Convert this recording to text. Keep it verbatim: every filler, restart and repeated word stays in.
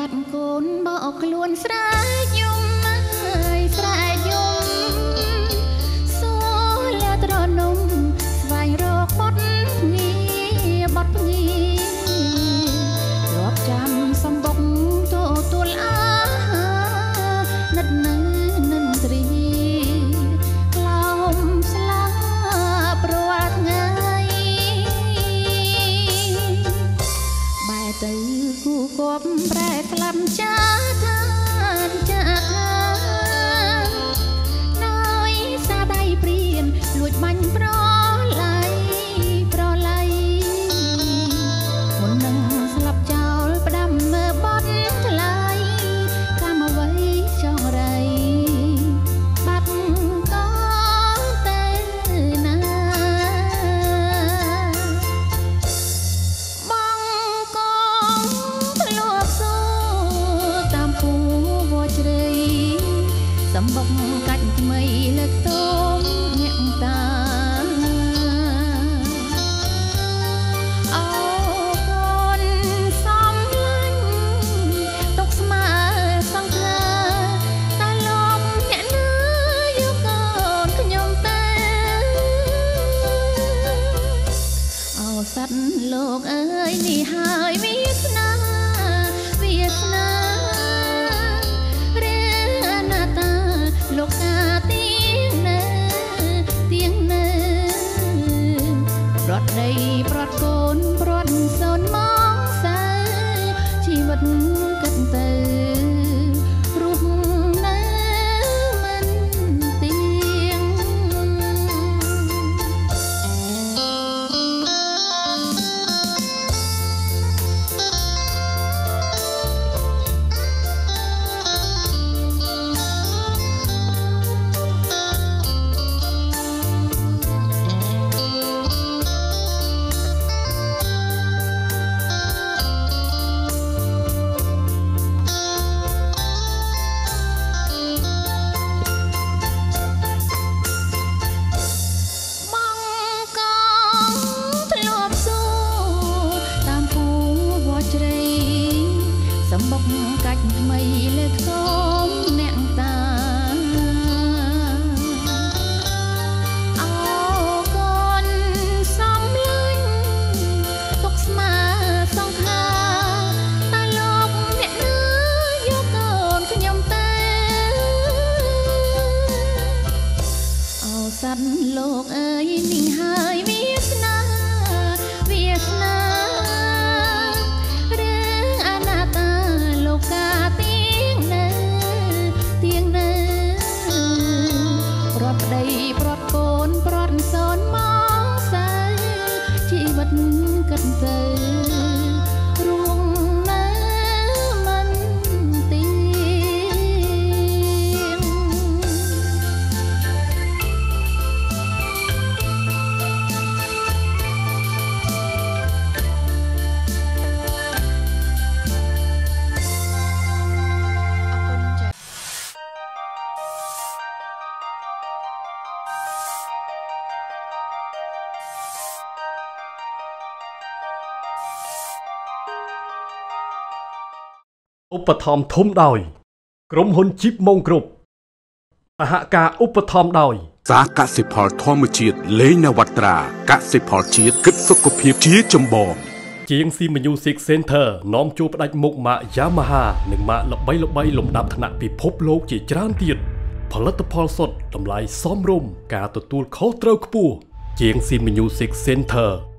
បាត់កូនបោកខ្លួនស្រែយំហើយស្រែយំសួរលាត្រនំស្វែងរកបត់ញីបត់ញីរាប់ចាំសំបុកទូទួលអានិតនៅនិនត្រីក្លោមស្លាប់រាល់ថ្ងៃបែរទៅគូគប់ប្រែក្លាប់ចាថាចាដោយសាដៃព្រៀនលួចបាញ់ប្រឡៃប្រឡៃមុននឹងស្លាប់ចោលផ្ដាំមើបត់ថ្លៃកាមអ្វីចង់រៃបាត់ក៏តែណាបងកងធ្លាប់សួរតាមពូវជ្រៃសំបុកកាច់ថ្មីលើកតោមអ្នកតាអូកូនសំឡាញ់ទុកស្មើសង្ខាតែលោកអ្នកណាយកកូនខ្ញុំទៅអូសត្វលោកអើយនេះហើយវាស្នាវាស្នាឬអនាតាលោកកាទៀងនៅទៀងនៅប្រត់ដីប្រត់កូនប្រត់សូនមកសើជីវិតគិតទៅរស់នៅមិនទៀងបងកងធ្លាប់សួរតាមពូវជ្រៃសំបុកកាច់ថ្មីលើខ្ទមអ្នកតាអូកូនសំឡាញ់ទុកស្មើសង្ខាតែលោកអ្នកណាយកកូនខ្ញុំទៅអូសត្វលោកអើយនេះហើយវាស្នាវាស្នាឬអនាតាលោកកាទៀងនៅទៀងនៅប្រត់ប្តីប្រត់កូនប្រត់សូនមកសើជីវិតគិតទៅរួងនៅមិនទៀងឧបត្ថម្ភធំដោយក្រុមហ៊ុនជីបម៉ុងគ្រប់សហការឧបត្ថម្ភដោយសាកសិផលធម្មជាតិលេងនវត្រាកសិផលជាតិគិតសុខភាពជាចម្បងជាង ស៊ី Music Center នាំជួបផ្ដាច់មុខម៉ាក Yamaha និងម៉ាកល្បីល្បីលំដាប់ថ្នាក់ពិភពលោកជាច្រើនទៀតផលិតផលសុទ្ធតម្លៃសមរម្យការទទួលខុសត្រូវខ្ពស់ជាង ស៊ី Music Center